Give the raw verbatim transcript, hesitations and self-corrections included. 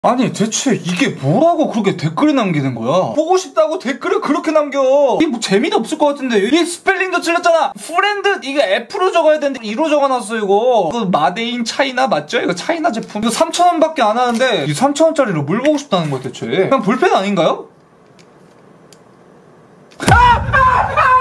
아니 대체 이게 뭐라고 그렇게 댓글을 남기는 거야? 보고 싶다고 댓글을 그렇게 남겨. 이게 뭐 재미도 없을 것 같은데. 이 스펠링도 틀렸잖아. 프렌드 이거 F로 적어야 되는데 이로 적어놨어 이거. 그 마데인 차이나 맞죠? 이거 차이나 제품. 이거 삼천 원밖에 안 하는데 이 삼천 원짜리로 뭘 보고 싶다는 거야 대체? 그냥 볼펜 아닌가요? 아! 아! 아!